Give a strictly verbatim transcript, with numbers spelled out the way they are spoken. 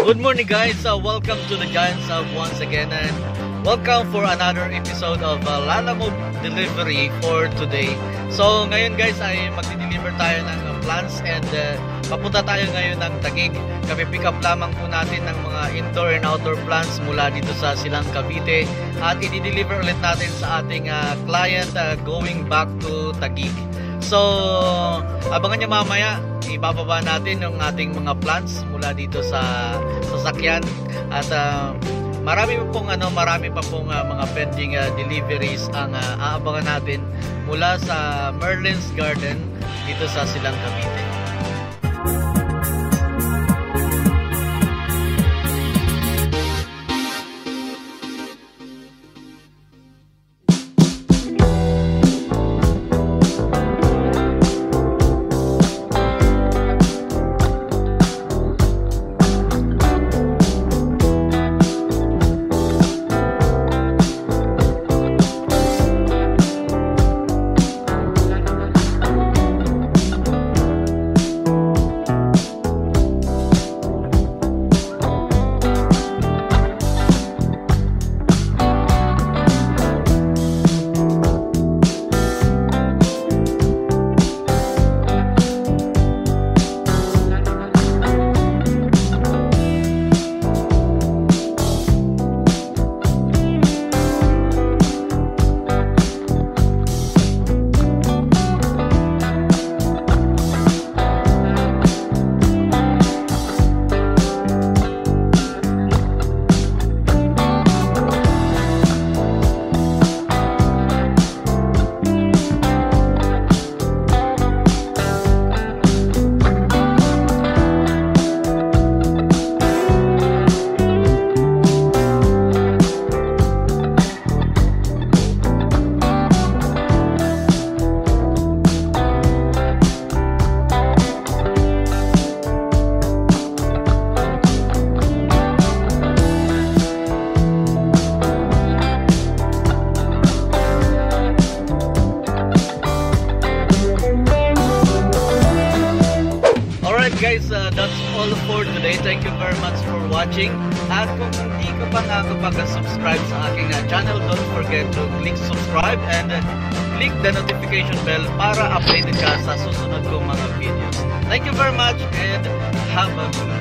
Good morning guys, uh, welcome to the Giants Hub once again, and welcome for another episode of uh, Lalamove delivery for today. So ngayon guys ay magdi-deliver tayo ng uh, plants and uh, papunta tayo ngayon ng Taguig. Kami pick up lamang po natin ng mga indoor and outdoor plants mula dito sa Silang Cavite at i-deliver ulit natin sa ating uh, client uh, going back to Taguig. So abangan nyo mamaya, ibababa natin yung ating mga plants mula dito sa sasakyan at uh, marami pa pong ano, marami pa pong uh, mga pending uh, deliveries ang uh, aabangan natin mula sa Merlin's Garden dito sa Silang Cavite. Guys, uh, that's all for today. Thank you very much for watching. At kung hindi ka pa nga kapag-subscribe sa aking uh, channel, don't forget to click subscribe and uh, click the notification bell para updated ka sa susunod kong mga videos. Thank you very much and have a good